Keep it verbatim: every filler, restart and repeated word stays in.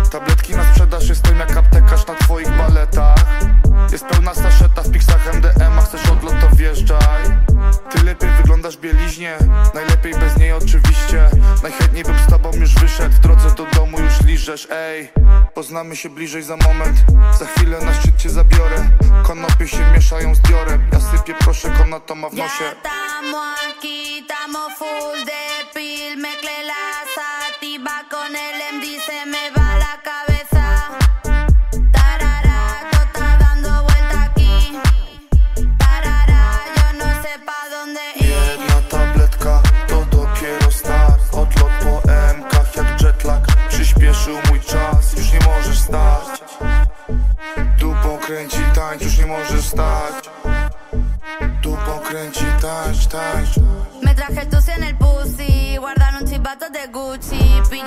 Tabletki na sprzedaż, jestem jak aptekarz na twoich baletach. Jest pełna saszeta w piksach M D M, a chcesz odlot to wjeżdżaj. Ty lepiej wyglądasz w bieliźnie, najlepiej bez niej oczywiście. Najchętniej bym z tobą już wyszedł, w drodze do domu już liżesz, ej. Poznamy się bliżej za moment, za chwilę na szczyt cię zabiorę. Konopie się mieszają z diorem, ja sypię proszek, ona to ma w nosie. Ya estamos aquí, estamos full de pil. Mezclé la sativa con el M D, se me va la cabeza. Tarara, todo está dando vuelta aquí. Tarara, yo no sé pa' dónde ir. Jedna tabletka, to dopiero start. Odlot po M kach jak jetlag, przyspieszył mój czas, już nie możesz stać. Dupą kręci tańcz, już nie możesz stać. Dupą kręci tańcz, tańcz. Me traje el tusi en el pussy, guardaron chivatos de Gucci.